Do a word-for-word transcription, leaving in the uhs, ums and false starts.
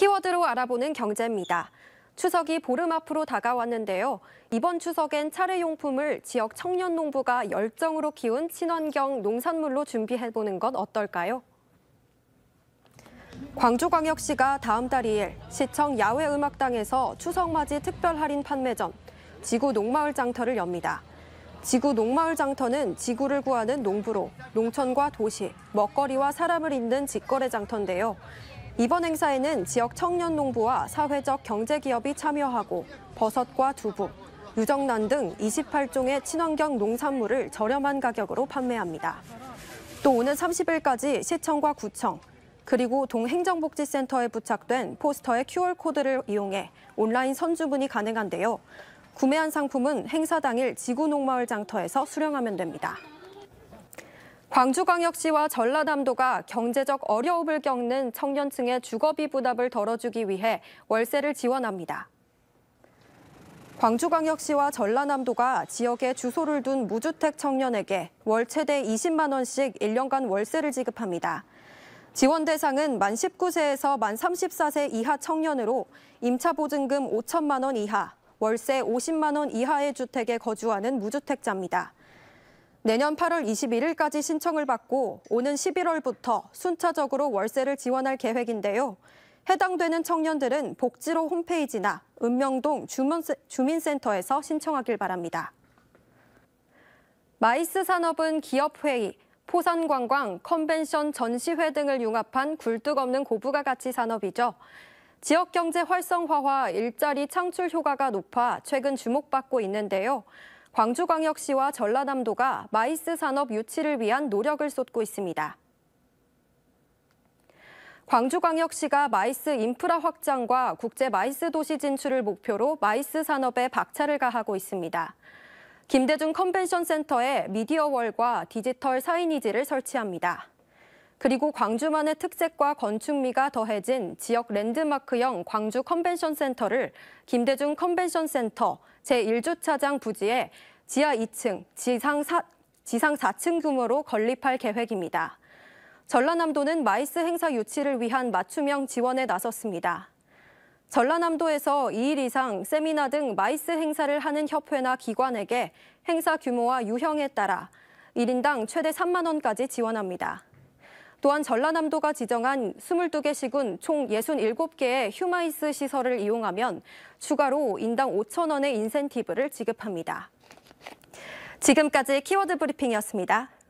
키워드로 알아보는 경제입니다. 추석이 보름 앞으로 다가왔는데요. 이번 추석엔 차례용품을 지역 청년 농부가 열정으로 키운 친환경 농산물로 준비해보는 건 어떨까요? 광주광역시가 다음 달 이 일 시청 야외음악당에서 추석맞이 특별 할인 판매전 지구 농마을 장터를 엽니다. 지구 농마을 장터는 지구를 구하는 농부로 농촌과 도시, 먹거리와 사람을 잇는 직거래 장터인데요. 이번 행사에는 지역 청년 농부와 사회적 경제기업이 참여하고 버섯과 두부, 유정란 등 이십팔 종의 친환경 농산물을 저렴한 가격으로 판매합니다. 또 오는 삼십 일까지 시청과 구청, 그리고 동행정복지센터에 부착된 포스터의 큐알코드를 이용해 온라인 선주문이 가능한데요. 구매한 상품은 행사 당일 지구농마을 장터에서 수령하면 됩니다. 광주광역시와 전라남도가 경제적 어려움을 겪는 청년층의 주거비 부담을 덜어주기 위해 월세를 지원합니다. 광주광역시와 전라남도가 지역에 주소를 둔 무주택 청년에게 월 최대 이십만 원씩 일 년간 월세를 지급합니다. 지원 대상은 만 십구 세에서 만 서른네 세 이하 청년으로 임차보증금 오천만 원 이하, 월세 오십만 원 이하의 주택에 거주하는 무주택자입니다. 내년 팔월 이십일일까지 신청을 받고 오는 십일월부터 순차적으로 월세를 지원할 계획인데요. 해당되는 청년들은 복지로 홈페이지나 읍명동 주민센터에서 신청하길 바랍니다. 마이스 산업은 기업회의, 포산관광, 컨벤션, 전시회 등을 융합한 굴뚝 없는 고부가 가치 산업이죠. 지역경제 활성화와 일자리 창출 효과가 높아 최근 주목받고 있는데요. 광주광역시와 전라남도가 마이스 산업 유치를 위한 노력을 쏟고 있습니다. 광주광역시가 마이스 인프라 확장과 국제 마이스 도시 진출을 목표로 마이스 산업에 박차를 가하고 있습니다. 김대중 컨벤션 센터에 미디어월과 디지털 사이니지를 설치합니다. 그리고 광주만의 특색과 건축미가 더해진 지역 랜드마크형 광주 컨벤션 센터를 김대중 컨벤션 센터 제일 주차장 부지에 지하 이 층, 지상, 사, 지상 사 층 규모로 건립할 계획입니다. 전라남도는 마이스 행사 유치를 위한 맞춤형 지원에 나섰습니다. 전라남도에서 이 일 이상 세미나 등 마이스 행사를 하는 협회나 기관에게 행사 규모와 유형에 따라 일 인당 최대 삼만 원까지 지원합니다. 또한 전라남도가 지정한 이십이 개 시군 총 육십칠 개의 휴마이스 시설을 이용하면 추가로 인당 오천 원의 인센티브를 지급합니다. 지금까지 키워드 브리핑이었습니다.